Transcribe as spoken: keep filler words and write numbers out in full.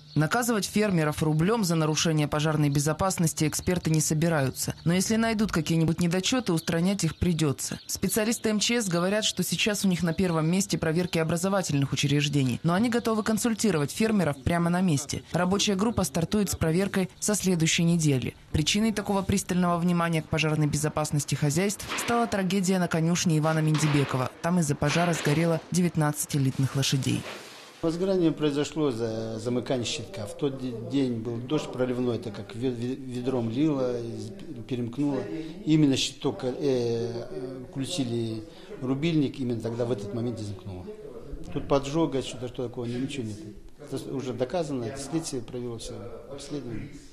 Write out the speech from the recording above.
Наказывать фермеров рублем за нарушение пожарной безопасности эксперты не собираются. Но если найдут какие-нибудь недочеты, устранять их придется. Специалисты эм че эс говорят, что сейчас у них на первом месте проверки образовательных учреждений. Но они готовы консультировать фермеров прямо на месте. Рабочая группа стартует с проверкой со следующей недели. Причиной такого пристального внимания к пожарной безопасности хозяйств стала трагедия на конюшне Ивана Миндибекова. Там из-за пожара сгорело девятнадцать элитных лошадей. Возгорание произошло за замыкание щитка. В тот день был дождь проливной, так как ведром лило, перемкнуло. Именно щиток э, включили рубильник, именно тогда в этот момент и замкнуло. Тут поджога, что-то что такое, ничего нет. Это уже доказано, следствие провело все обследование.